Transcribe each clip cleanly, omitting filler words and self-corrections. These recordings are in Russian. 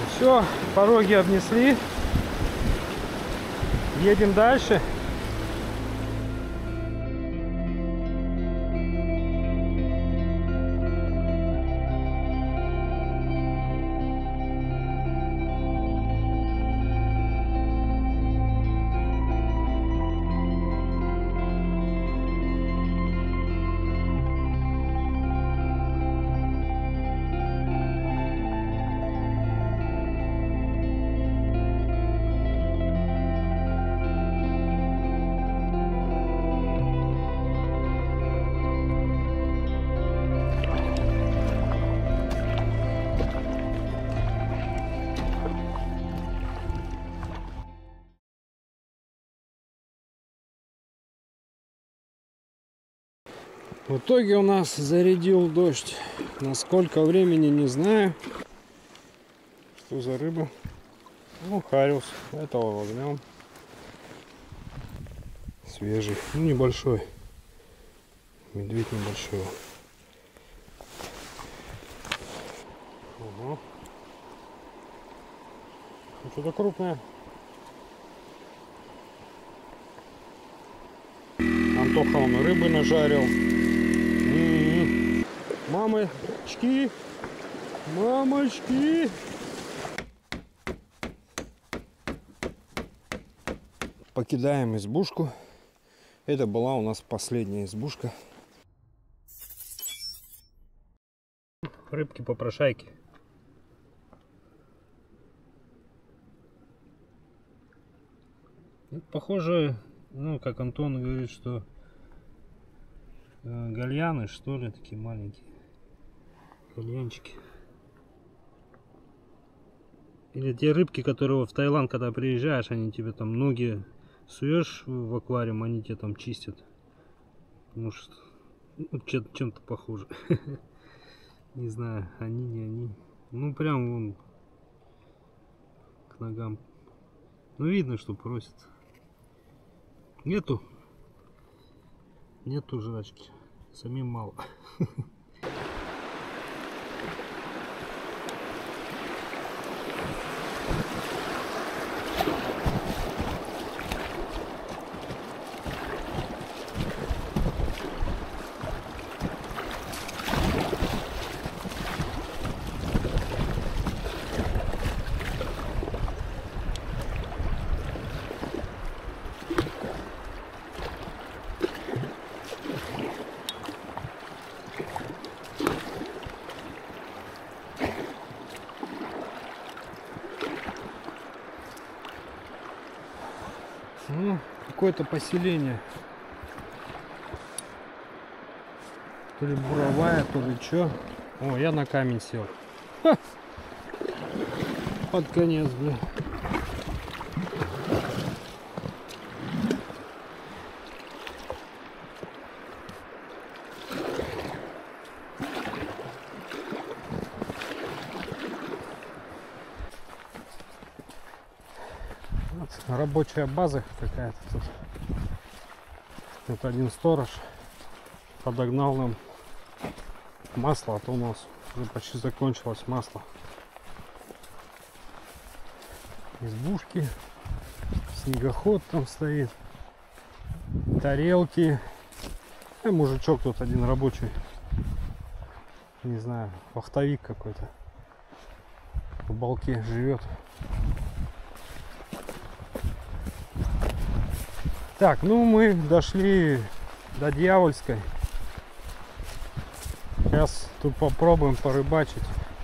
Все, пороги обнесли. Едем дальше. В итоге у нас зарядил дождь. На сколько времени, не знаю. Что за рыба? Ну, хариус. Этого возьмем. Свежий. Ну, небольшой. Медведь небольшой. Угу. Ну, что-то крупное. Антоха он рыбы нажарил. Мамочки! Мамочки! Покидаем избушку. Это была у нас последняя избушка. Рыбки-попрошайки. Похоже, ну, как Антон говорит, что гальяны, что ли, такие маленькие. Гальянчики. Или те рыбки, которые в Таиланд, когда приезжаешь, они тебе там ноги суешь в аквариум, они тебе там чистят. Может, ну, чем-то похоже. Не знаю, они, не они. Ну, прям вон к ногам. Ну, видно, что просят. Нету жрачки. Самим мало. Ну, какое-то поселение. То ли буровая, то ли что. О, я на камень сел. Ха! Под конец, бля. Рабочая база какая-то тут. Это один сторож подогнал нам масло, а то у нас уже почти закончилось масло. Избушки, снегоход там стоит, тарелки. И мужичок тут один рабочий, не знаю, вахтовик какой-то, в балке живет. Так, ну мы дошли до Дьявольской. Сейчас тут попробуем порыбачить.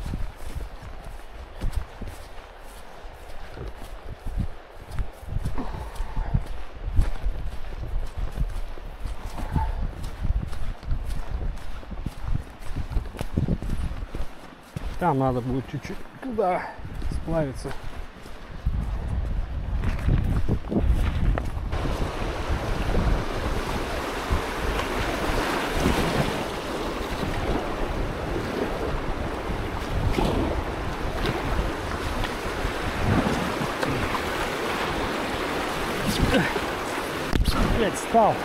Там надо будет чуть-чуть туда сплавиться. Опять стал.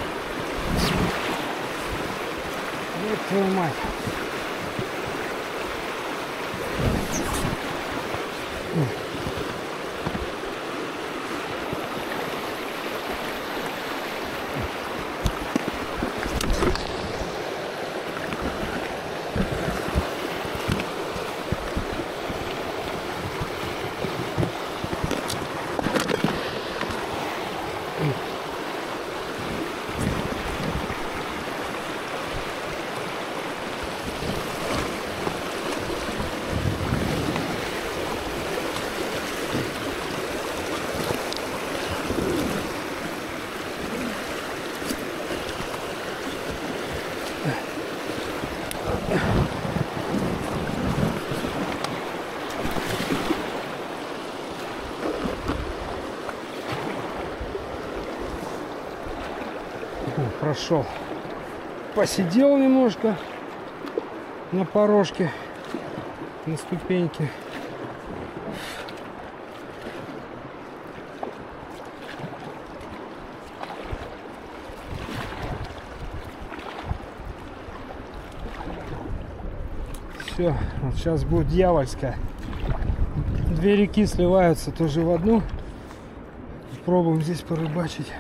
Вот твою мать. Прошел, посидел немножко на порожке, на ступеньке. Все, вот сейчас будет Дьявольская. Две реки сливаются тоже в одну. Пробуем здесь порыбачить.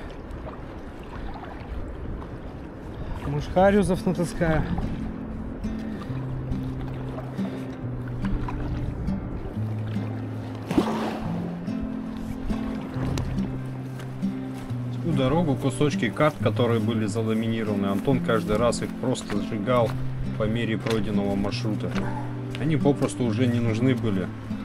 Мушхарюзов натаскаю. Всю дорогу кусочки карт, которые были заламинированы, Антон каждый раз их просто сжигал по мере пройденного маршрута. Они попросту уже не нужны были.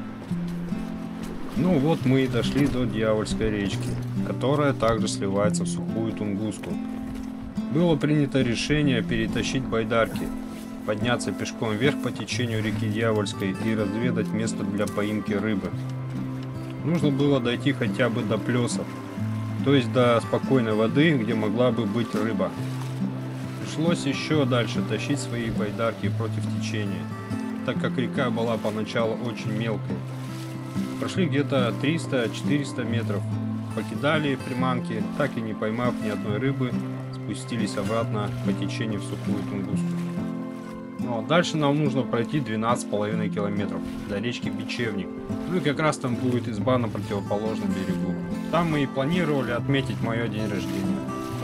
Ну вот мы и дошли до Дьявольской речки, которая также сливается в сухую Тунгуску. Было принято решение перетащить байдарки, подняться пешком вверх по течению реки Дьявольской и разведать место для поимки рыбы. Нужно было дойти хотя бы до плесов, то есть до спокойной воды, где могла бы быть рыба. Пришлось еще дальше тащить свои байдарки против течения, так как река была поначалу очень мелкой. Прошли где-то 300-400 метров, покидали приманки, так и не поймав ни одной рыбы, спустились обратно по течению в сухую Тунгуску. Ну а дальше нам нужно пройти 12,5 километров до речки Бичевник. Ну и как раз там будет изба на противоположном берегу. Там мы и планировали отметить мое день рождения.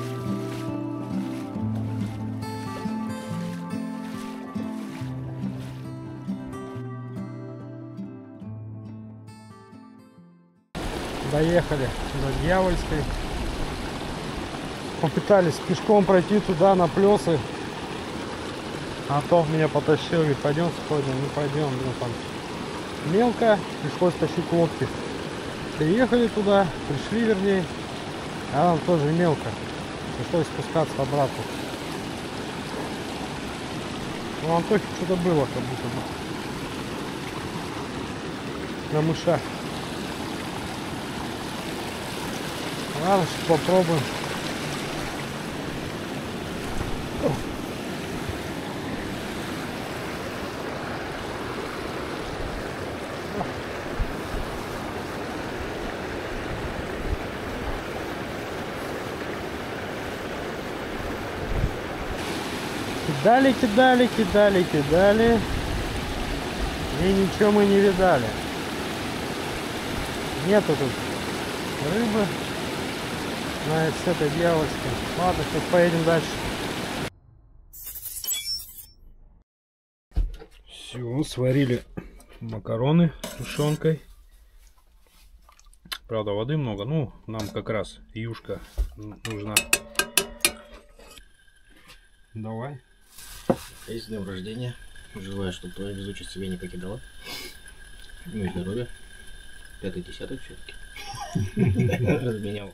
Доехали до Дьявольской. Попытались пешком пройти туда на плесы. Антон меня потащил, говорит, пойдем сходим, не пойдем. Ну, там мелко, пришлось тащить лодки. Приехали туда, пришли вернее, а там тоже мелко. Пришлось спускаться обратно. Ну, Антохе что-то было, как будто бы. На мышах. Ладно, попробуем. Кидали, кидали, кидали, кидали. И ничего мы не видали. Нету тут рыбы. С этой Дьявольской. Ладно, сейчас поедем дальше. Все, сварили макароны с тушенкой. Правда, воды много. Ну, нам как раз юшка нужна. Давай. С днем рождения. Желаю, чтобы твоя везучесть тебя не покидала. Ну и здоровья. 5-й десяток все-таки. Разменял.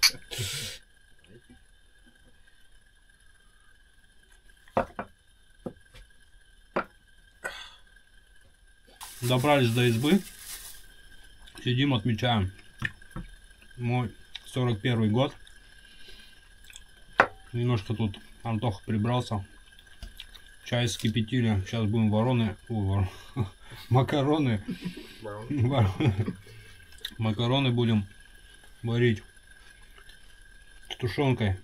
Добрались до избы. Сидим, отмечаем мой 41 год. Немножко тут Антоха прибрался. Чай скипятили. Сейчас будем макароны. Макароны будем варить с тушенкой.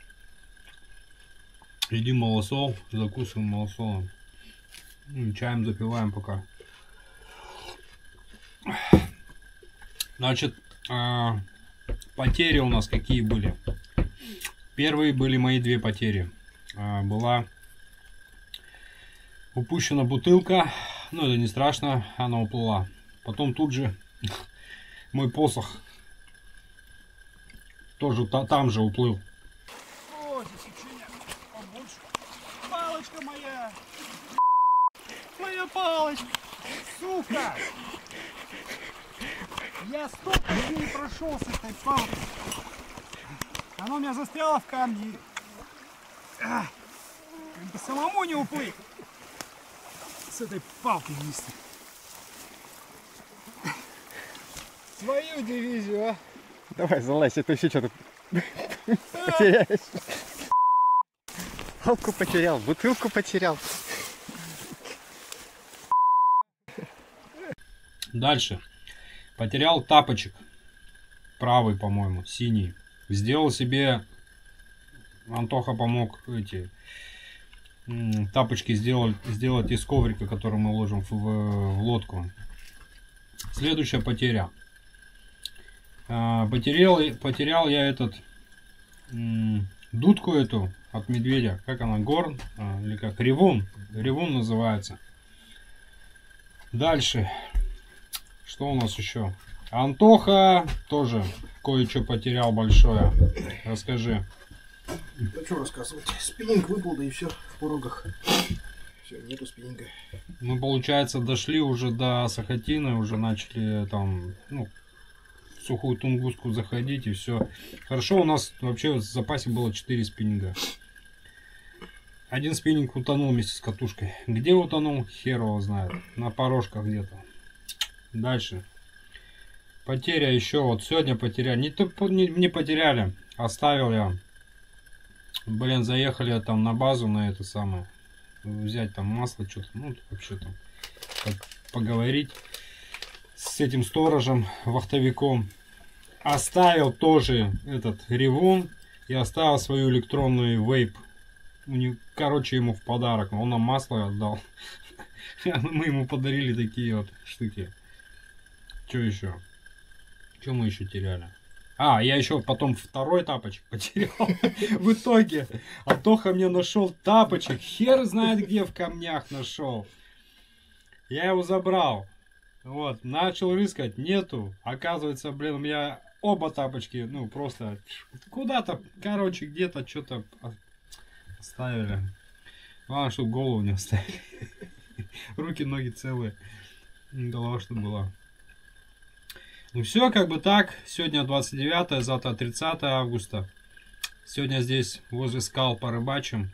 Едим малосол, закусываем малосолом. Чаем запиваем пока. Значит, потери у нас какие были? Первые были мои две потери. Была упущена бутылка, ну это не страшно, она уплыла. Потом тут же мой посох тоже там же уплыл. О, засечение побольше. Палочка моя! Моя палочка! Сука! Я столько дней прошел с этой палкой. Она у меня застряла в камне. Как бы самому не уплыть. С этой палкой вместе. Свою дивизию, а? Давай, залазь, это еще что-то потеряешь. Палку потерял, бутылку потерял. Дальше. Потерял тапочек. Правый, по-моему, синий. Сделал себе... Антоха помог эти тапочки сделать из коврика, который мы ложим в лодку. Следующая потеря. Потерял я этот дудку эту от медведя. Как она? Горн? Или как? Ревун. Ревун называется. Дальше. Что у нас еще? Антоха тоже кое-что потерял большое. Расскажи. Да что рассказывать? Спиннинг выпал, да и все, в порогах. Все, нету спиннинга. Мы, получается, дошли уже до Сахатина, уже начали там, ну, в сухую Тунгуску заходить и все. Хорошо, у нас вообще в запасе было 4 спиннинга. Один спиннинг утонул вместе с катушкой. Где утонул, хер его знает. На порожках где-то. Дальше. Потеря еще. Вот сегодня потеряли. Не потеряли. Оставил я. Блин, заехали там на базу на это самое. Взять там масло, что-то. Ну, вообще там. Поговорить с этим сторожем, вахтовиком. Оставил тоже этот ревун. И оставил свою электронную вейп. Короче, ему в подарок. Он нам масло отдал. Мы ему подарили такие вот штуки. Что еще? Что мы еще теряли? Я еще потом второй тапочек потерял. В итоге Антоха мне нашел тапочек. Хер знает где, в камнях нашел. Я его забрал. Вот, начал рыскать. Нету. Оказывается, блин, у меня оба тапочки, ну, просто куда-то, короче, где-то что-то оставили. Главное, чтобы голову не оставили. Руки, ноги целые. Голова что была. Ну все, как бы так. Сегодня 29, завтра 30 августа. Сегодня здесь возле скал порыбачим.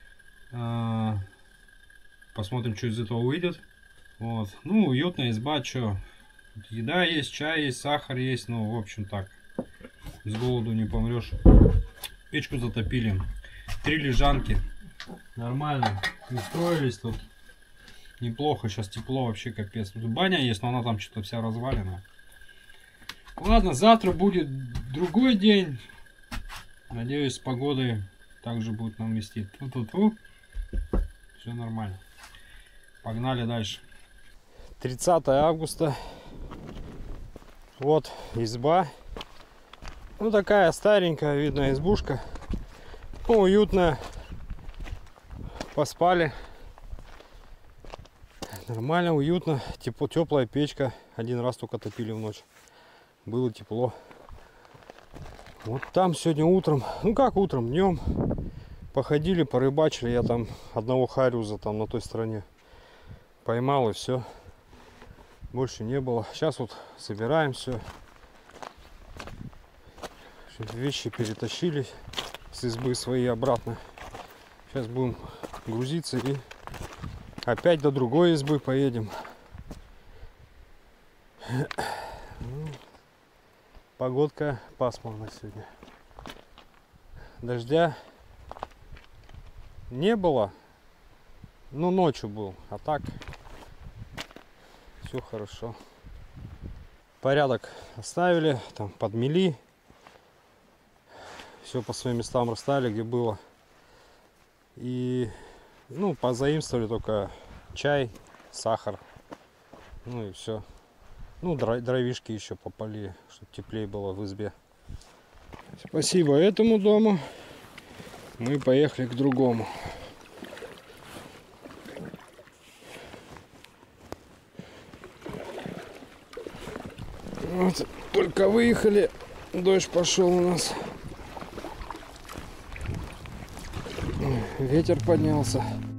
Посмотрим, что из этого выйдет. Вот. Ну, уютная изба, что. Еда есть, чай есть, сахар есть. Ну, в общем, так. С голоду не помрешь. Печку затопили. 3 лежанки. Нормально. Устроились тут. Неплохо. Сейчас тепло вообще капец. Тут баня есть, но она там что-то вся развалена. Ладно, завтра будет другой день. Надеюсь, с погодой также будет нам вести. Все нормально. Погнали дальше. 30 августа. Вот изба. Ну, такая старенькая, видно, избушка. Ну, уютная. Поспали. Нормально, уютно. Тепло, теплая печка. Один раз только топили в ночь. Было тепло. Вот там сегодня утром, ну как утром, днем походили, порыбачили. Я там одного хариуза там на той стороне поймал, и все. Больше не было. Сейчас вот собираем все. Вещи перетащили с избы свои обратно. Сейчас будем грузиться и опять до другой избы поедем. Погодка пасмурная сегодня. Дождя не было. Ну, ночью был. А так все хорошо. Порядок оставили. Там подмели. Все по своим местам расставили, где было. И, ну, позаимствовали только чай, сахар. Ну и все. Ну, дровишки еще попали, чтобы теплее было в избе. Спасибо этому дому. Мы поехали к другому. Вот, только выехали, дождь пошел у нас. Ветер поднялся.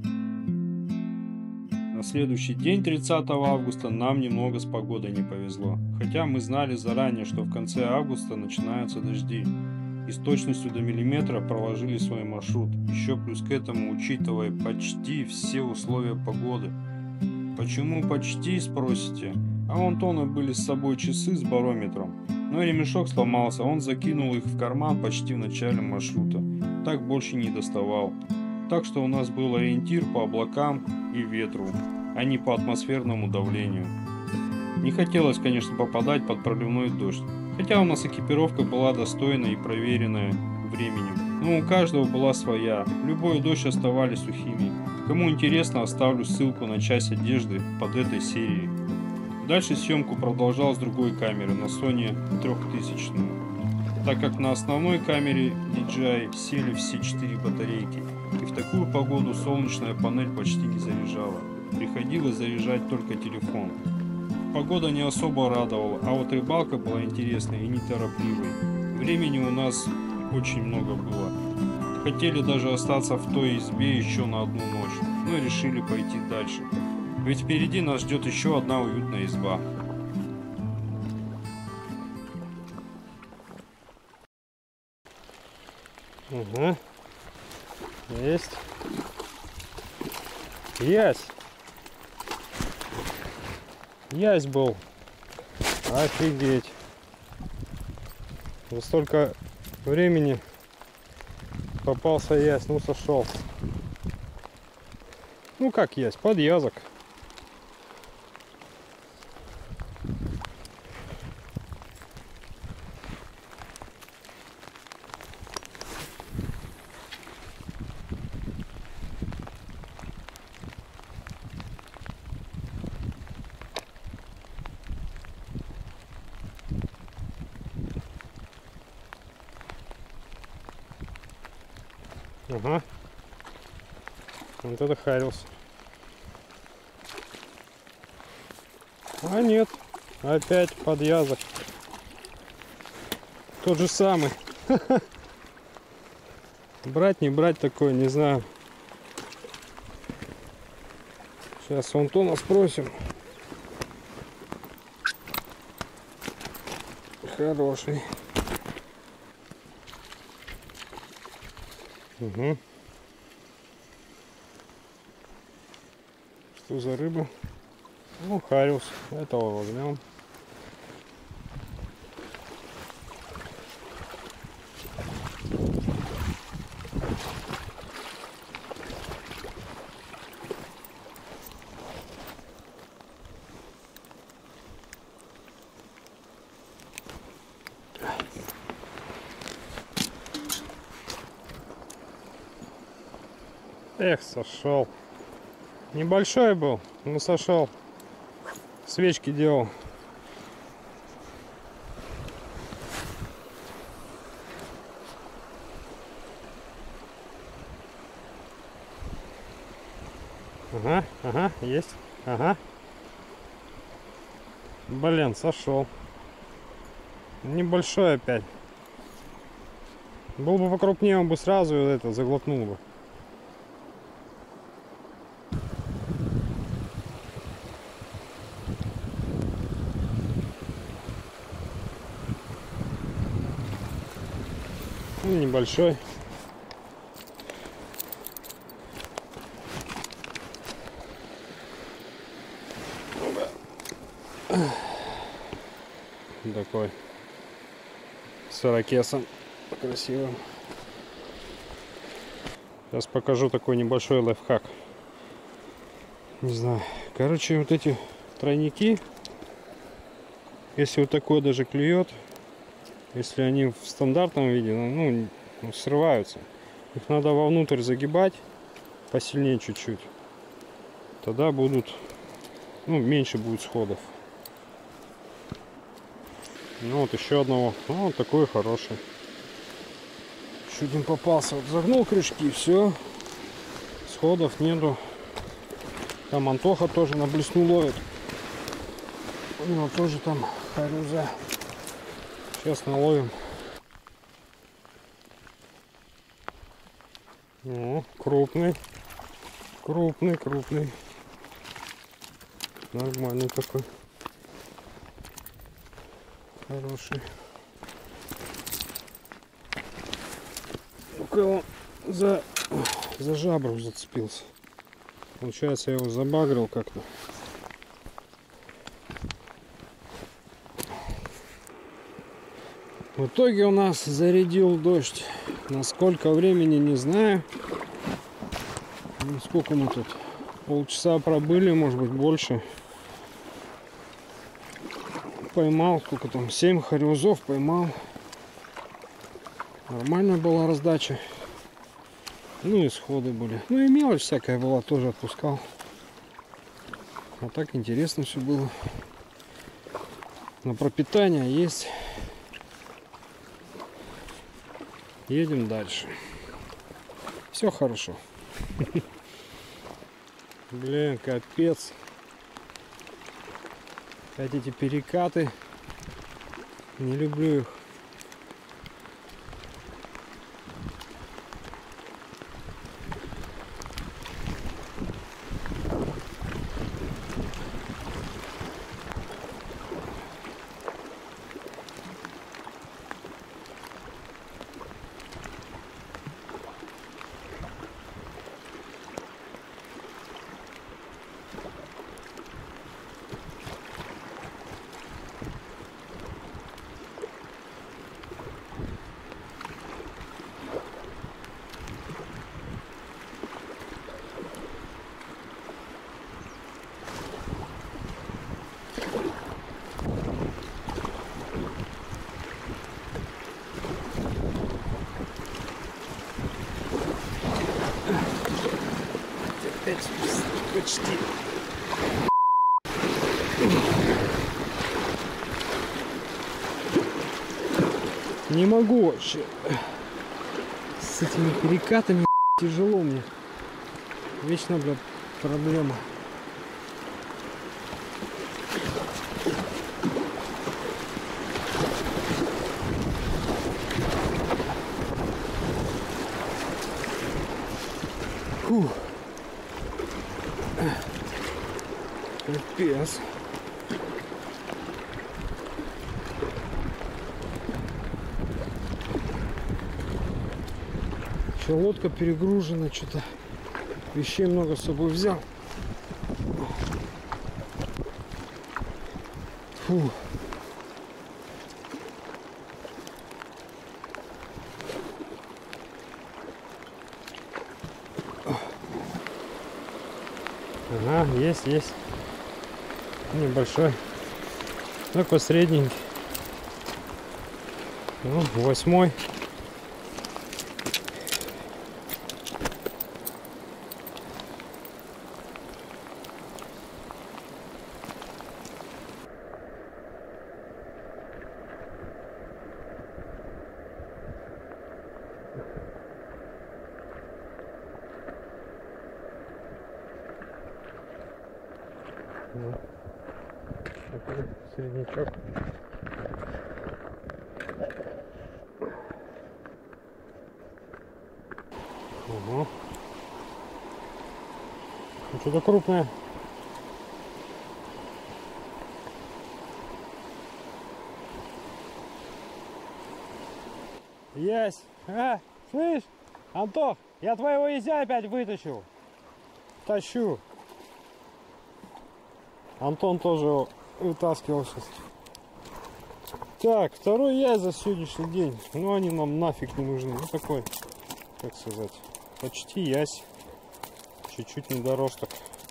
На следующий день, 30 августа, нам немного с погодой не повезло. Хотя мы знали заранее, что в конце августа начинаются дожди. И с точностью до миллиметра проложили свой маршрут. Еще плюс к этому, учитывая почти все условия погоды. Почему почти, спросите? А у Антона были с собой часы с барометром. Но ремешок сломался, он закинул их в карман почти в начале маршрута. Так больше не доставал. Так что у нас был ориентир по облакам и ветру, а не по атмосферному давлению. Не хотелось, конечно, попадать под проливной дождь. Хотя у нас экипировка была достойная и проверенная временем. Но у каждого была своя. В любой дождь оставались сухими. Кому интересно, оставлю ссылку на часть одежды под этой серией. Дальше съемку продолжал с другой камеры на Sony 3000. Так как на основной камере DJI сели все 4 батарейки. И в такую погоду солнечная панель почти не заряжала. Приходилось заряжать только телефон. Погода не особо радовала, а вот рыбалка была интересной и неторопливой. Времени у нас очень много было. Хотели даже остаться в той избе еще на одну ночь, но решили пойти дальше. Ведь впереди нас ждет еще одна уютная изба. Угу. Есть. Ясь. Ясь был. Офигеть. За столько времени попался ясь. Ну, сошел. Ну, как ясь, подъязок. Ага. Вот это харился. А нет. Опять подъязок. Тот же самый. Брать, не брать такое, не знаю. Сейчас у Антона спросим. Хороший. Угу. Что за рыба? Ну, хариус. Этого возьмем. Эх, сошел. Небольшой был, но сошел. Свечки делал. Ага, ага, есть. Ага. Блин, сошел. Небольшой опять. Был бы покрупнее, он бы сразу это заглотнул бы. Небольшой. Такой с ирокесом красивым. Сейчас покажу такой небольшой лайфхак. Не знаю. Короче, вот эти тройники, если вот такой даже клюет, если они в стандартном виде, ну, срываются, их надо вовнутрь загибать посильнее чуть-чуть. Тогда будут, ну, меньше будет сходов. Ну вот еще одного. Ну, вот такой хороший. Чуть не попался. Вот загнул крючки, все. Сходов нету. Там Антоха тоже на блесну ловит. У него тоже там харюза. Сейчас наловим. О, крупный. Крупный. Нормальный такой. Хороший. Он за жабру зацепился. Получается, я его забагрил как-то. В итоге у нас зарядил дождь. На сколько времени, не знаю. Сколько мы тут? Полчаса пробыли, может быть, больше. Поймал, сколько там, 7 харюзов поймал. Нормальная была раздача. Ну и сходы были. Ну и мелочь всякая была, тоже отпускал. А так интересно все было. На пропитание есть. Едем дальше. Все хорошо. Блин, капец. Опять эти перекаты. Не люблю их. Почти. Не могу вообще. С этими перекатами тяжело мне. Вечно, бля, проблема. Фух. Капец. Еще лодка перегружена, что-то вещей много с собой взял. Фу. Ага, есть. Небольшой. Такой средненький. Ну, 8. Такой среднячок. Угу. Что-то крупное. Есть. Слышь, Антох, я твоего езя опять вытащил. Тащу. Антон тоже вытаскивал сейчас. Так, второй ясь за сегодняшний день. Ну, они нам нафиг не нужны. Ну, такой, как сказать, почти ясь. Чуть-чуть недоросток.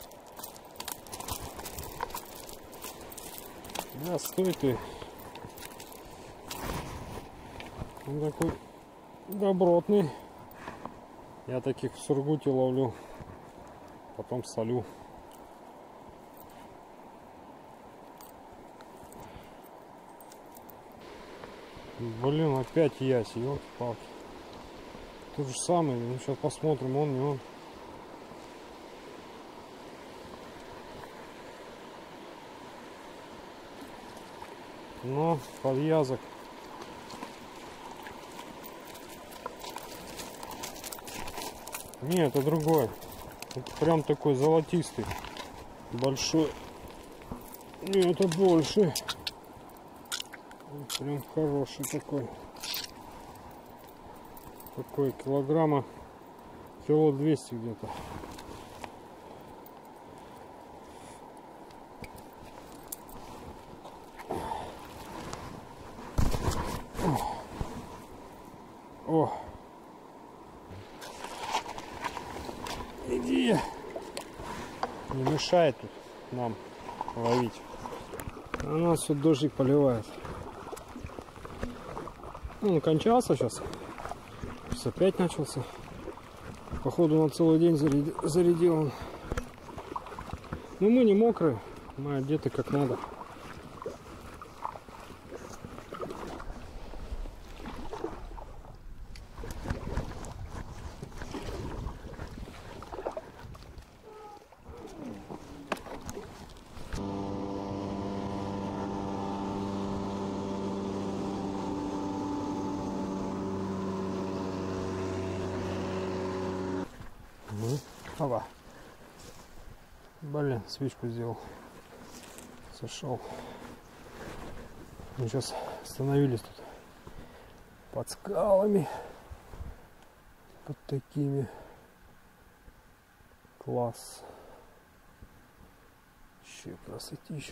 Да, стой ты. Он такой добротный. Я таких в Сургуте ловлю. Потом солю. Блин, опять ясь, ёлки-палки. То же самое, ну сейчас посмотрим, он не он. Но подвязок. Не, это другой. Это прям такой золотистый. Большой. Не, это больше. Прям хороший такой. Такой килограмма. Кило 200 где-то. О! Иди! Не мешает тут нам ловить. А у нас тут дождик поливает. Он кончался сейчас. Сейчас опять начался. Походу на целый день зарядил он. Но мы не мокрые. Мы одеты как надо. Ава. Блин, свечку сделал. Сошел. Мы сейчас остановились тут под скалами. Под такими. Класс. Вообще красотища.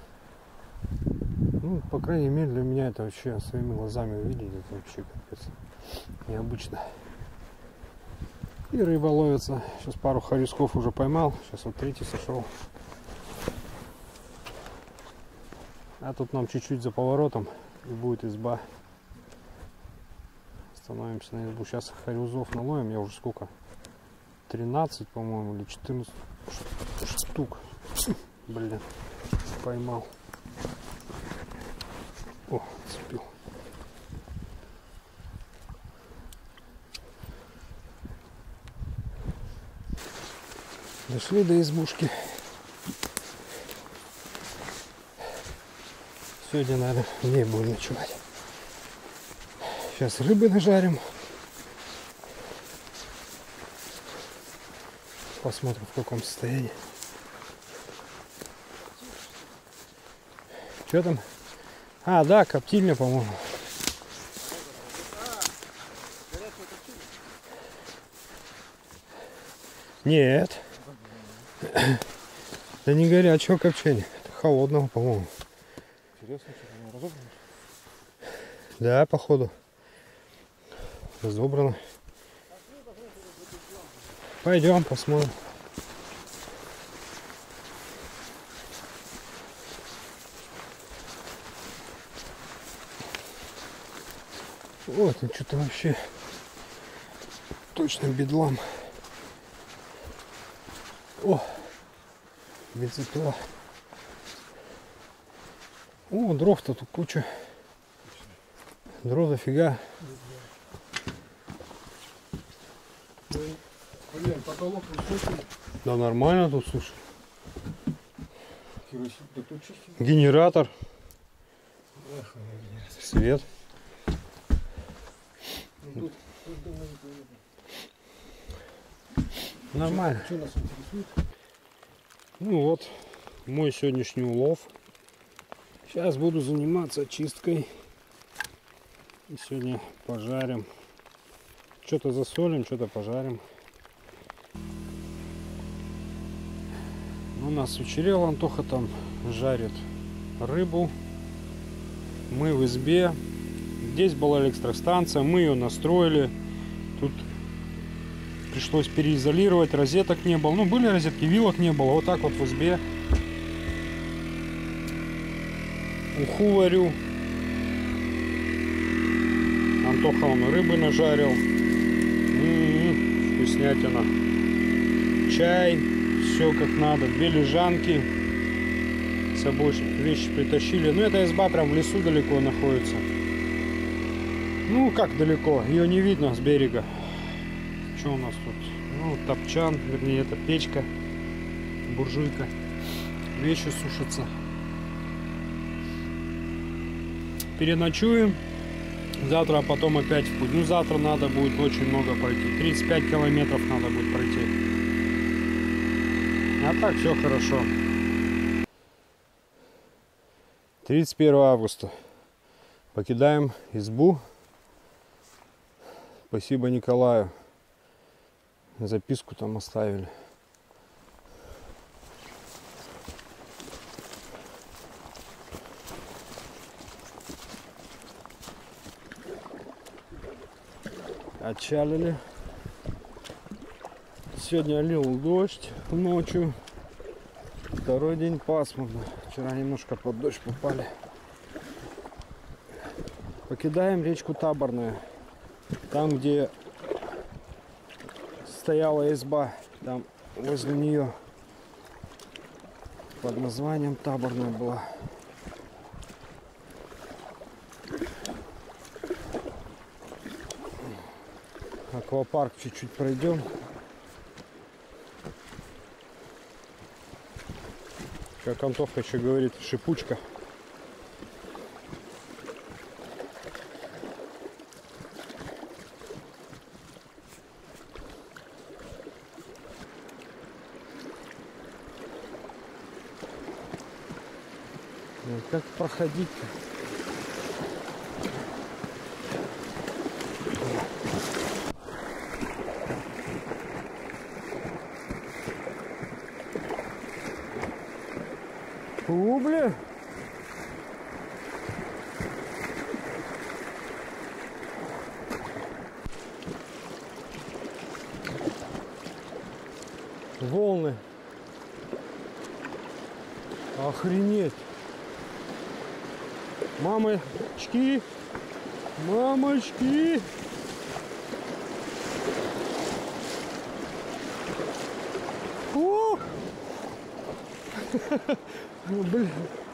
Ну, по крайней мере, для меня это вообще своими глазами увидеть. Это вообще капец. Необычно. И рыба ловится. Сейчас пару хорюсков уже поймал. Сейчас вот третий сошел. А тут нам чуть-чуть за поворотом и будет изба. Становимся на избу. Сейчас хорюзов наловим. Я уже сколько? 13, по-моему, или 14 штук. Блин, поймал. О, цепил. Дошли до избушки. Сегодня, наверное, в ней будем ночевать. Сейчас рыбы нажарим. Посмотрим, в каком состоянии. Что там? А, да, коптильня, по-моему. Нет. Да не горячего копчения. Это холодного, по-моему. Интересно, что там разобрано? Да, походу. Разобрано. Пойдем посмотрим. Вот, ну что-то вообще точно бедлам. О, бензопила. О, дров-то тут куча. Дров дофига. Блин, потолок высокий. Да нормально тут, слушай. Да тут чисто. Генератор. Свет. Нормально. Что нас интересует? Ну вот, мой сегодняшний улов. Сейчас буду заниматься очисткой. И сегодня пожарим. Что-то засолим, что-то пожарим. У нас вечерело, Антоха там жарит рыбу. Мы в избе. Здесь была электростанция, мы ее настроили. Тут пришлось переизолировать, розеток не было. Ну, были розетки, вилок не было. Вот так вот в избе. Уху варю. Антоха он рыбы нажарил. Вкуснятина. Чай. Все как надо. 2 лежанки. С собой вещи притащили. Ну, эта изба прям в лесу далеко находится. Ну, как далеко? Ее не видно с берега. Что у нас тут? Ну, топчан, вернее, это печка, буржуйка. Вещи сушатся. Переночуем. Завтра, а потом опять в путь. Ну, завтра надо будет очень много пройти. 35 километров надо будет пройти. А так все хорошо. 31 августа. Покидаем избу. Спасибо Николаю. Записку там оставили. Отчалили. Сегодня лил дождь ночью. Второй день пасмурно. Вчера немножко под дождь попали. Покидаем речку Таборная. Там, где стояла изба, там возле нее под названием Таборная была. Аквапарк чуть-чуть пройдем. Как Антоха еще говорит, шипучка. Ну, как проходить-то? Фу, бля. Волны. Охренеть. Мамочки. Мамочки. О! Ну, блин.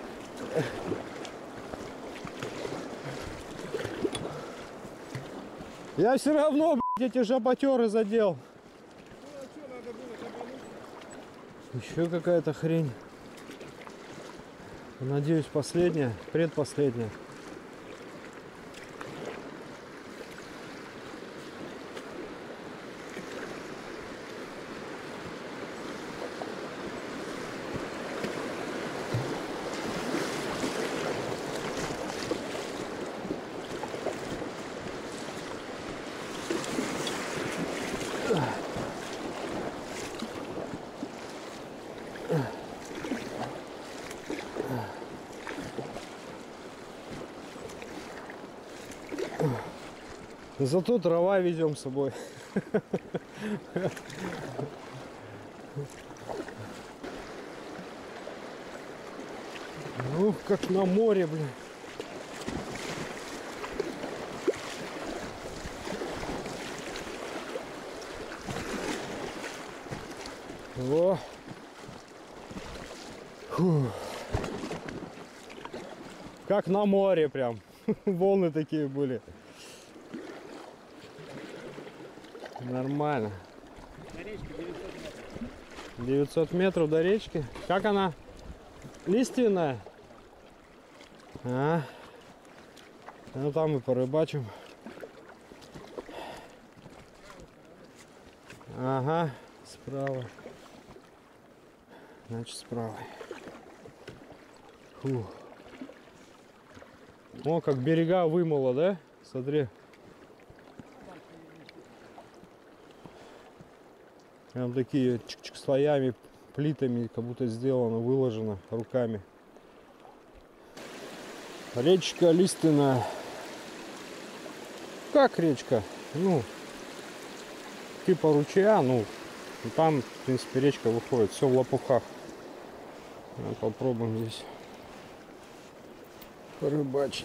Я все равно, блядь, эти жаботеры задел. Еще какая-то хрень. Надеюсь, последняя, предпоследняя. Зато дрова везем с собой. Ну, как на море, блин. Во. Фу. Как на море прям. Волны такие были. Нормально. 900 метров до речки. Как она? Лиственная? А? Ну там и порыбачим. Ага, справа. Значит, справа. Фу. О, как берега вымыло, да? Смотри. Прям такие чик-чик слоями, плитами, как будто сделано, выложено руками. Речка Лиственная. Как речка? Ну, типа ручья, ну, там, в принципе, речка выходит. Все в лопухах. Попробуем здесь порыбачить.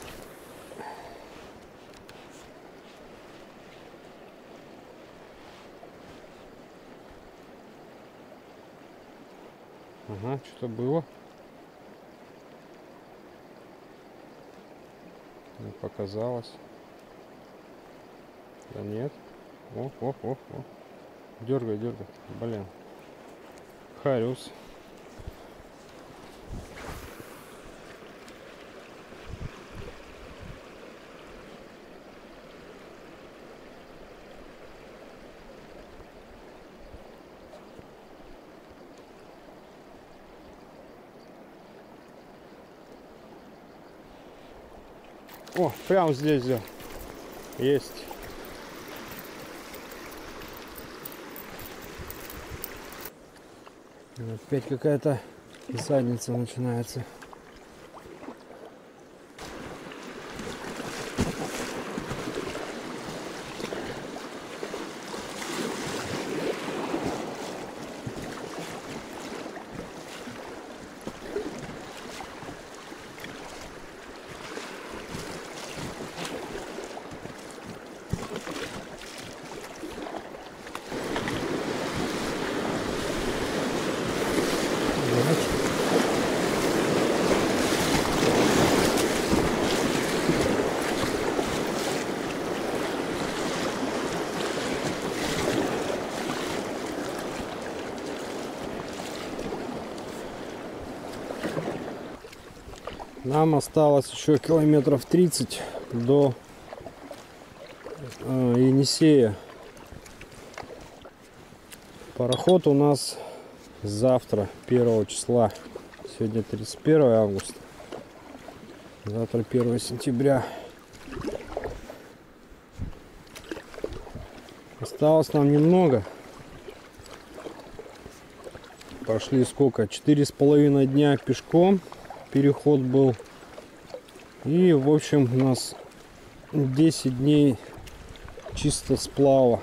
Ага, что-то было. Не показалось. Да нет. О. Дергай. Блин. Хариус. О, прямо здесь взял. Есть. Опять какая-то задница начинается. Нам осталось еще километров 30 до Енисея. Пароход у нас завтра, 1 числа. Сегодня 31 августа. Завтра 1 сентября. Осталось нам немного. Прошли сколько? 4,5 дня пешком. Переход был. И в общем у нас 10 дней чисто сплава.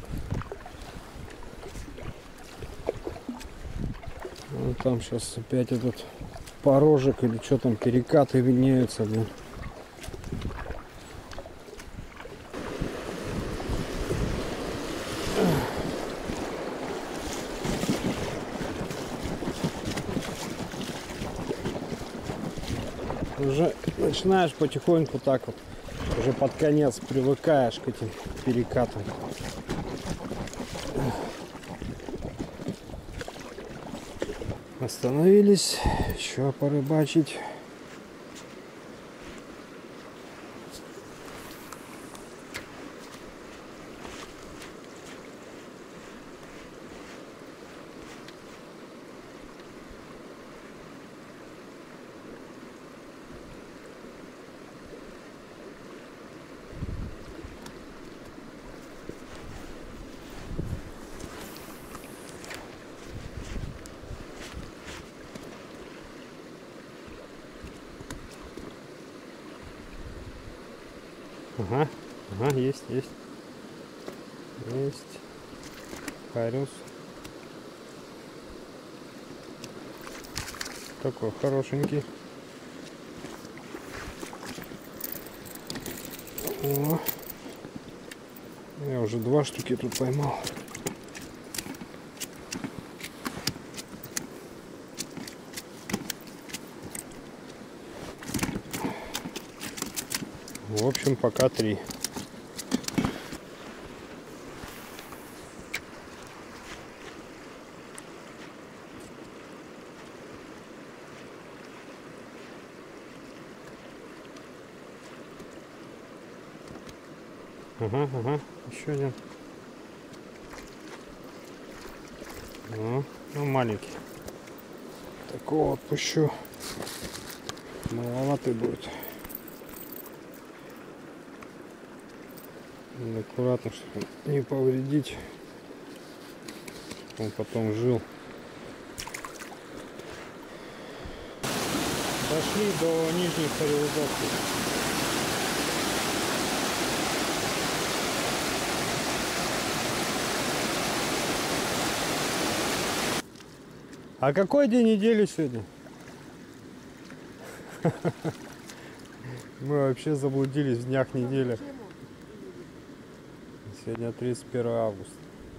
Вот там сейчас опять этот порожек или что там, перекаты виднеются. Блин. Уже начинаешь потихоньку так вот, уже под конец привыкаешь к этим перекатам. Остановились еще порыбачить. Ага, есть. Хариус. Такой хорошенький. О, я уже 2 штуки тут поймал. В общем, пока 3. Ага, еще один. Ну, маленький. Такого отпущу. Маловатый будет. Надо аккуратно, чтобы не повредить. Он потом жил. Дошли до нижней цивилизации. А какой день недели сегодня? Мы вообще заблудились в днях недели. Сегодня 31 августа.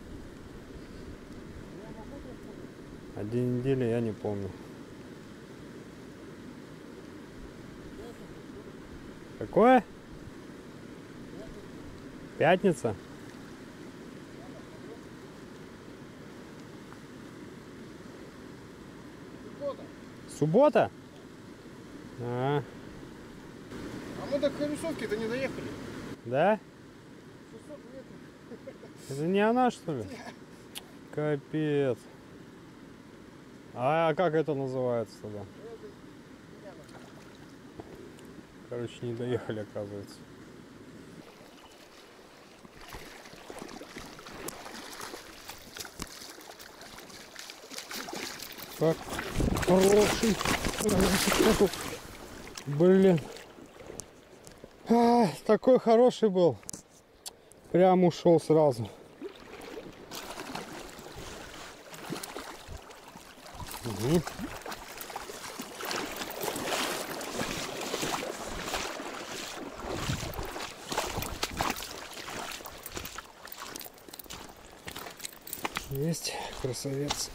А день недели я не помню. Какое? Пятница? Суббота? А, мы до Харюсовки-то не доехали. да? 600 метров. Это не она, что ли? Капец. А как это называется тогда? Короче, не доехали, оказывается. Как хороший. Блин. Такой хороший был. Прям ушел сразу. Угу. Есть, красавец.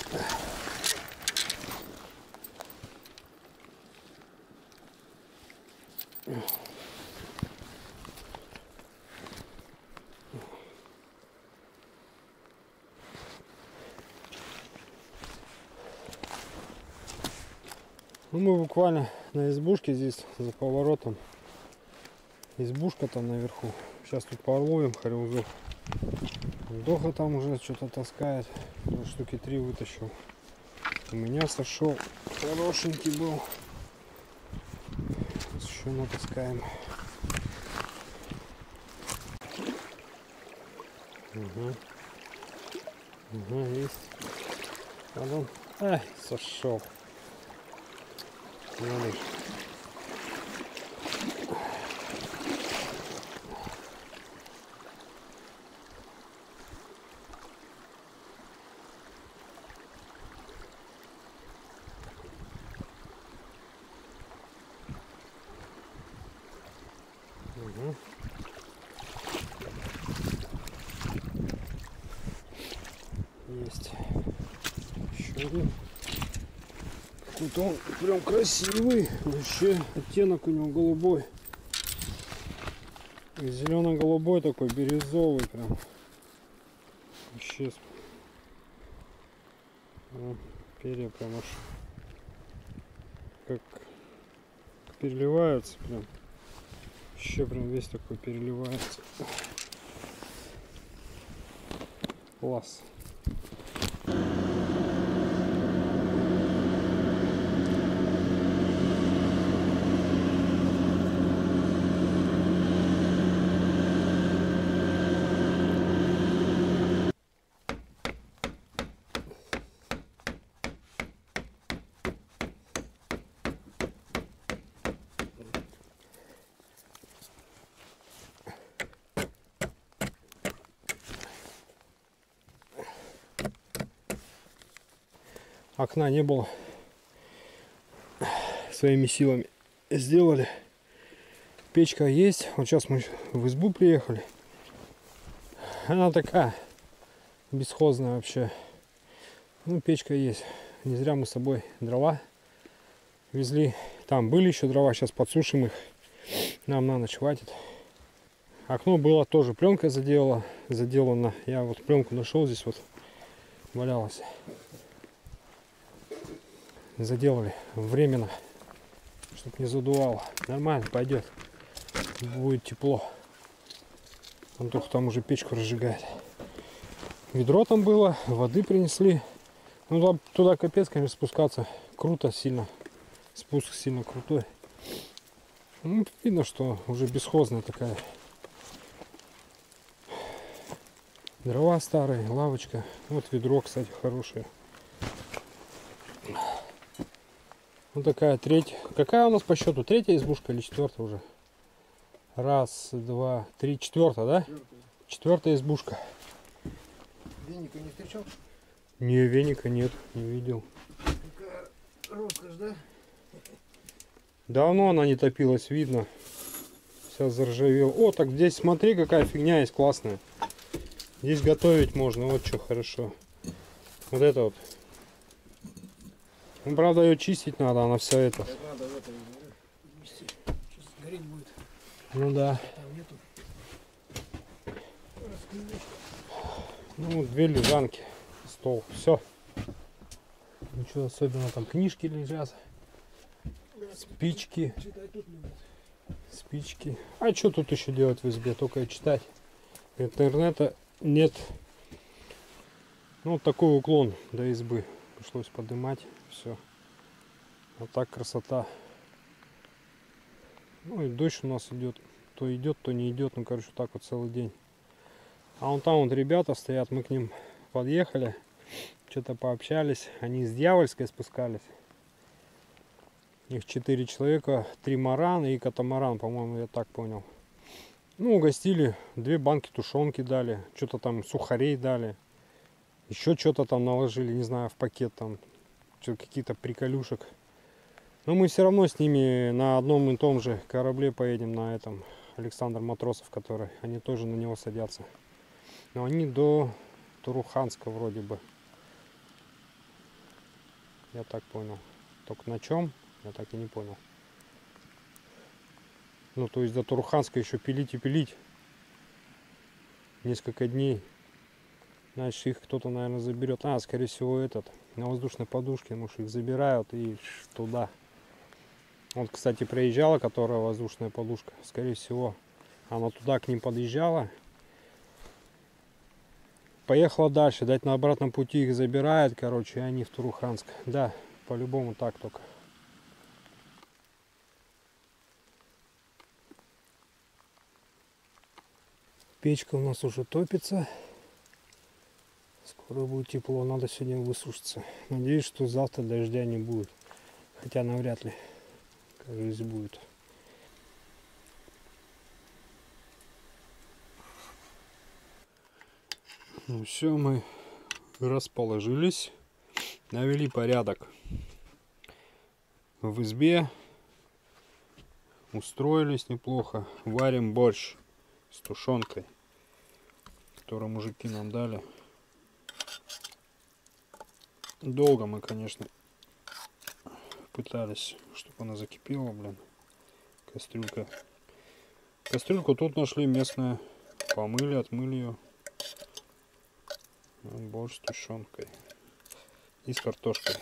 Ну, мы буквально на избушке здесь, за поворотом. Избушка там наверху. Сейчас тут половим харюзов. Доха там уже что-то таскает. Вот штуки 3 вытащил. У меня сошел. Хорошенький был. Еще натаскаем. Угу. Угу, есть. Потом. Ай, сошел. Видишь. Угу. Есть. Еще один. Какой-то он прям красивый. Вообще оттенок у него голубой. Зелено-голубой такой, бирюзовый прям. Вообще. Перья прям аж как переливаются прям. Еще прям весь такой переливается. Класс. Окна не было, своими силами сделали. Печка есть. Вот сейчас мы в избу приехали. Она такая бесхозная вообще. Ну, печка есть. Не зря мы с собой дрова везли. Там были еще дрова, сейчас подсушим их. Нам на ночь хватит. Окно было тоже пленкой заделано. Я вот пленку нашел, здесь вот валялась. Заделали временно, чтобы не задувало. Нормально пойдет, будет тепло. Антох там уже печку разжигает. Ведро там было, воды принесли. Ну туда капец, конечно, спускаться круто, сильно. Спуск сильно крутой. Ну, видно, что уже бесхозная такая. Дрова старые, лавочка. Вот ведро, кстати, хорошее. Вот такая третья. Какая у нас по счету? Третья избушка или четвертая уже? Раз, два, три, четвертая, да? Четвертая избушка. Веника не встречал? Не, веника нет, не видел. Какая роскошь, да? Давно она не топилась, видно. Сейчас заржавела. О, так здесь смотри, какая фигня есть классная. Здесь готовить можно, вот что хорошо. Вот это вот. Ну, правда, ее чистить надо, она вся это. Так надо в этом вместе. Сейчас гореть будет. Ну да. Там нету. Ну, 2 лежанки, стол, все. Ничего особенного, там книжки лежат, спички. Спички. А что тут еще делать в избе? Только читать. Интернета нет. Ну, вот такой уклон до избы. Пришлось поднимать. Все. Вот так красота. Ну и дождь у нас идет. То идет, то не идет. Ну, короче, так вот целый день. А вон там вот ребята стоят. Мы к ним подъехали. Что-то пообщались. Они с Дьявольской спускались. Их 4 человека, 3 марана и катамаран, по-моему, я так понял. Ну, угостили, 2 банки тушенки дали, что-то там сухарей дали. Еще что-то там наложили, не знаю, в пакет там, какие-то приколюшек. Но мы все равно с ними на одном и том же корабле поедем, на этом Александр Матросов, который, они тоже на него садятся. Но они до Туруханска вроде бы. Я так понял. Только на чем? Я так и не понял. Ну, то есть до Туруханска еще пилить и пилить. Несколько дней. Значит, их кто-то, наверное, заберет. А, скорее всего, этот. На воздушной подушке, может, их забирают и туда. Вот, кстати, проезжала, которая воздушная подушка. Скорее всего, она туда к ним подъезжала. Поехала дальше. Дать на обратном пути их забирают, короче, и они в Туруханск. Да, по-любому так только. Печка у нас уже топится. Скоро будет тепло. Надо сегодня высушиться. Надеюсь, что завтра дождя не будет. Хотя навряд ли. Кажется, будет. Ну все, мы расположились. Навели порядок в избе. Устроились неплохо. Варим борщ с тушенкой, которую мужики нам дали. Долго мы, конечно, пытались, чтобы она закипела, блин. Кастрюлька. Кастрюльку тут нашли местную. Помыли, отмыли ее. Борщ с тушенкой. И с картошкой.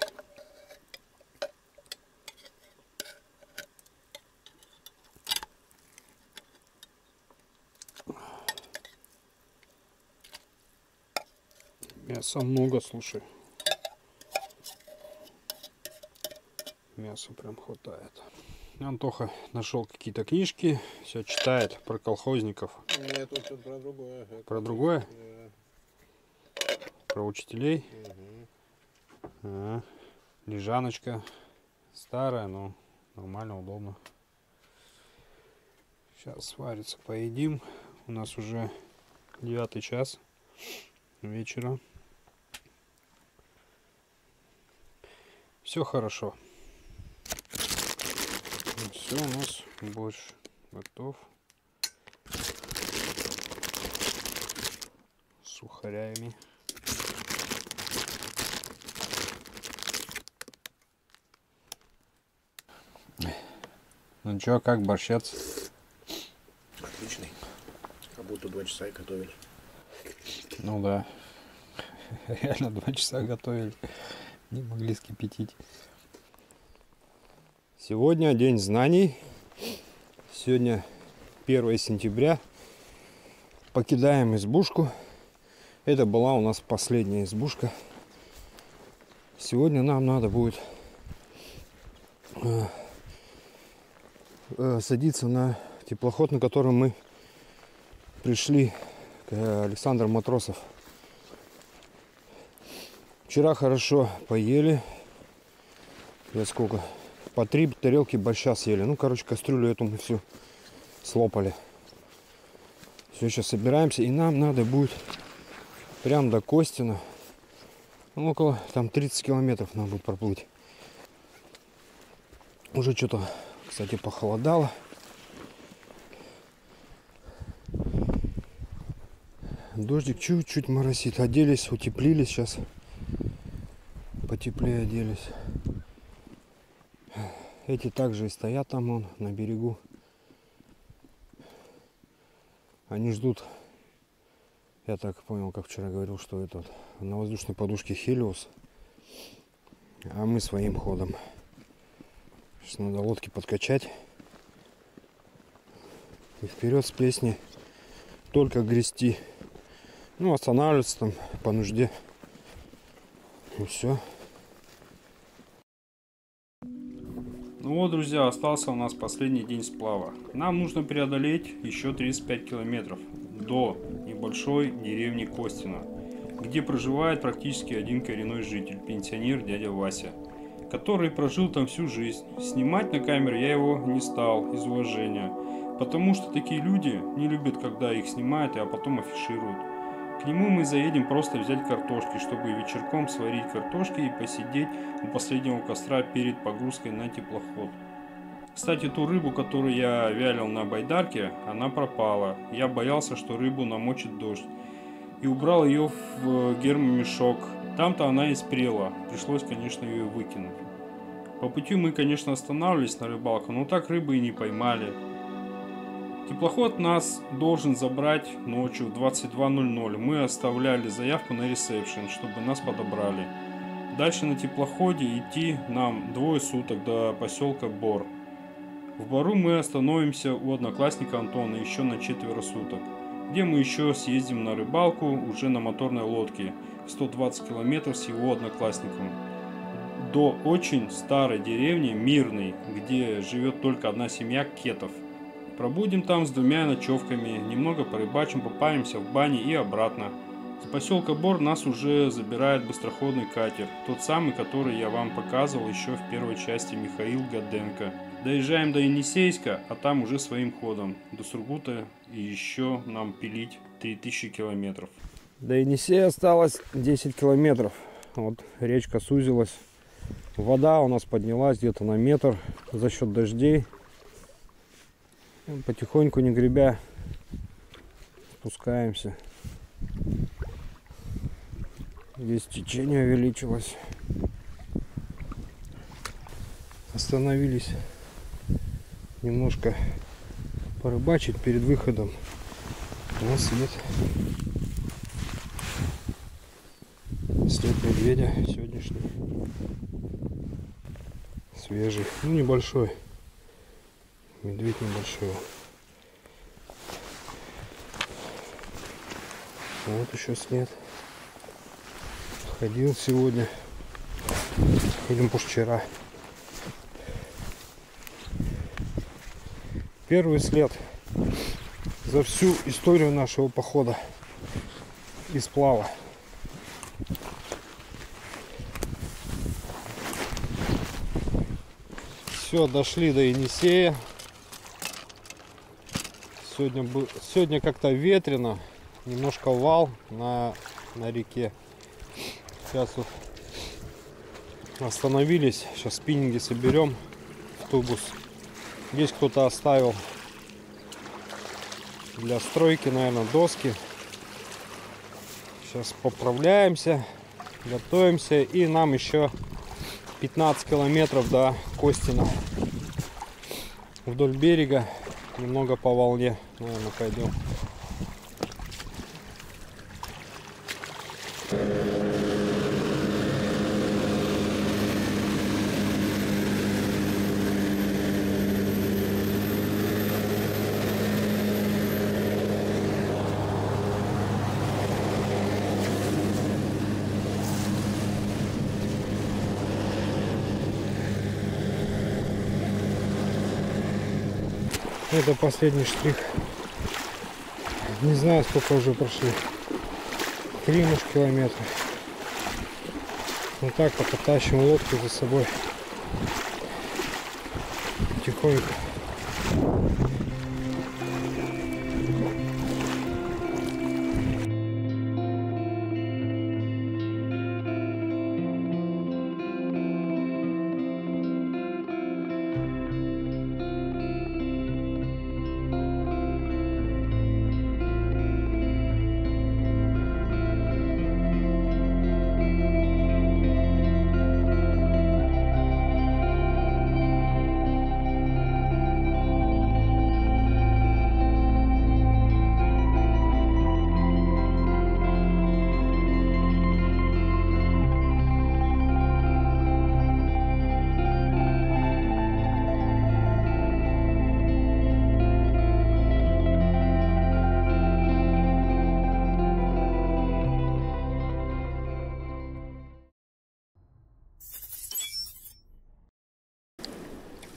Мяса много, слушай. Мяса прям хватает. Антоха нашел какие-то книжки, все читает про колхозников. Нет, тут что-то про другое. Про другое? Да. Про учителей. Угу. Лежаночка старая, но нормально, удобно. Сейчас сварится, поедим. У нас уже 9 час вечера. Все хорошо. Все, у нас борщ готов. С сухарями. Ну чё, как борщец? Отличный. Как будто 2 часа и готовили. Ну да. Реально 2 часа готовили. Не могли скипятить. Сегодня день знаний. Сегодня 1 сентября. Покидаем избушку. Это была у нас последняя избушка. Сегодня нам надо будет садиться на теплоход, на котором мы пришли к Александру Матросов. Вчера хорошо поели. Я сколько? По 3 тарелки борща съели. Ну, короче, кастрюлю эту мы всю слопали. Все, сейчас собираемся. И нам надо будет прям до Костина. Ну, около там 30 километров надо будет проплыть. Уже что-то, кстати, похолодало. Дождик чуть-чуть моросит. Оделись, утеплились сейчас. Потеплее оделись. Эти также и стоят там вон, на берегу. Они ждут Я так понял, как вчера говорил, что это на воздушной подушке Хелиос. А мы своим ходом. Сейчас надо лодки подкачать. И вперед с песни. Только грести. Ну, останавливаться там по нужде. И все. Ну вот, друзья, остался у нас последний день сплава. Нам нужно преодолеть еще 35 километров до небольшой деревни Костино, где проживает практически один коренной житель, пенсионер дядя Вася, который прожил там всю жизнь. Снимать на камеру я его не стал из уважения, потому что такие люди не любят, когда их снимают, а потом афишируют. К нему мы заедем просто взять картошки, чтобы вечерком сварить картошки и посидеть у последнего костра перед погрузкой на теплоход. Кстати, ту рыбу, которую я вялил на байдарке, она пропала. Я боялся, что рыбу намочит дождь. И убрал ее в гермомешок. Там-то она и спрела. Пришлось, конечно, ее выкинуть. По пути мы, конечно, останавливались на рыбалку, но так рыбы и не поймали. Теплоход нас должен забрать ночью в 22:00. Мы оставляли заявку на ресепшн, чтобы нас подобрали. Дальше на теплоходе идти нам 2 суток до поселка Бор. В Бору мы остановимся у одноклассника Антона еще на 4 суток, где мы еще съездим на рыбалку уже на моторной лодке 120 километров с его одноклассником до очень старой деревни Мирной, где живет только одна семья кетов. Пробудем там с 2 ночевками, немного порыбачим, попаримся в бане и обратно. С поселка Бор нас уже забирает быстроходный катер, тот самый, который я вам показывал еще в первой части, Михаил Гаденко. Доезжаем до Енисейска, а там уже своим ходом до Сургута, и еще нам пилить 3000 километров. До Енисея осталось 10 километров. Вот речка сузилась. Вода у нас поднялась где-то на метр за счет дождей. Потихоньку, не гребя, спускаемся. Здесь течение увеличилось. Остановились немножко порыбачить перед выходом на след. След медведя сегодняшний. Свежий, ну небольшой. Медведь небольшой. Вот еще след. Ходил сегодня. Ходим позавчера. Первый след за всю историю нашего похода и сплава. Все, дошли до Енисея. Сегодня как-то ветрено, немножко вал на реке. Сейчас вот остановились, сейчас спиннинги соберем в тубус. Здесь кто-то оставил для стройки, наверное, доски. Сейчас поправляемся, готовимся, и нам еще 15 километров до Костина. Вдоль берега, немного по волне, наверное, пойдем. Это последний штрих. Не знаю, сколько уже прошли. 3, может, километра. Вот так пока тащим лодку за собой. Тихонько.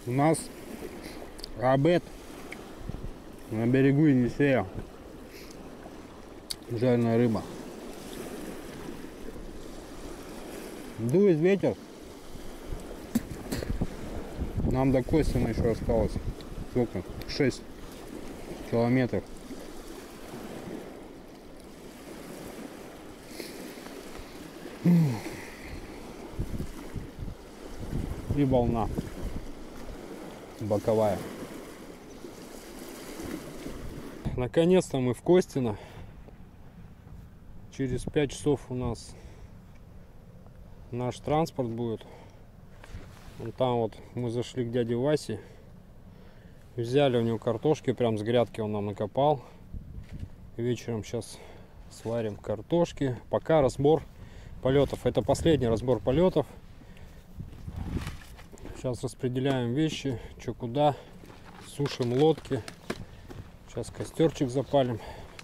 У нас обед на берегу Енисея. Жареная рыба. Дует ветер. Нам до Костина еще осталось. Сколько? 6 километров. И волна боковая. Наконец-то мы в Костино. Через 5 часов у нас наш транспорт будет. Вон там вот мы зашли к дяде Васе. Взяли у него картошки, прям с грядки он нам накопал. Вечером сейчас сварим картошки. Пока разбор полетов. Это последний разбор полетов. Сейчас распределяем вещи, что куда. Сушим лодки. Сейчас костерчик запалим.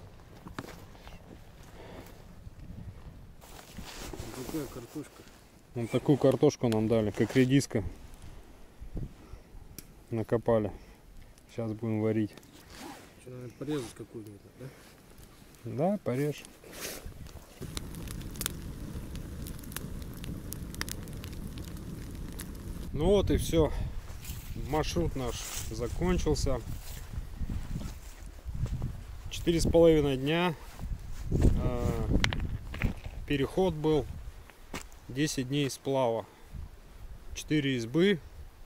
Какая картошка? Вот такую картошку нам дали, как редиска. Накопали. Сейчас будем варить. Что, надо порезать какую-нибудь, да? Да, порежь. Ну вот и все. Маршрут наш закончился. 4,5 дня. Переход был. 10 дней сплава. 4 избы.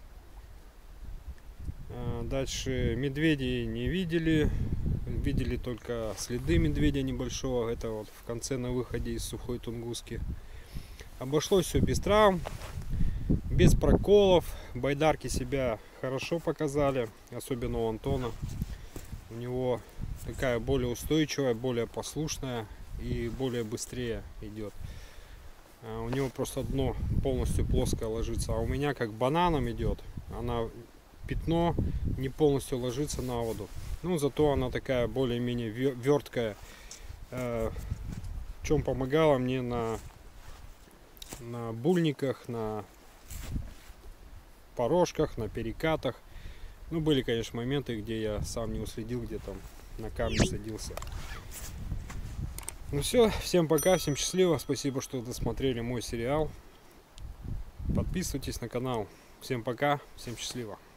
Дальше медведей не видели. Видели только следы медведя небольшого. Это вот в конце на выходе из Сухой Тунгуски. Обошлось все без травм, без проколов. Байдарки себя хорошо показали. Особенно у Антона. У него такая более устойчивая, более послушная и более быстрее идет. У него просто дно полностью плоское ложится, а у меня как бананом идет. Она пятно не полностью ложится на воду. Ну, зато она такая более-менее верткая. В чем помогала мне на бульниках, на порожках, на перекатах. Ну, были, конечно, моменты, где я сам не уследил, где там на камни садился. Ну все, всем пока, всем счастливо. Спасибо, что досмотрели мой сериал. Подписывайтесь на канал. Всем пока, всем счастливо.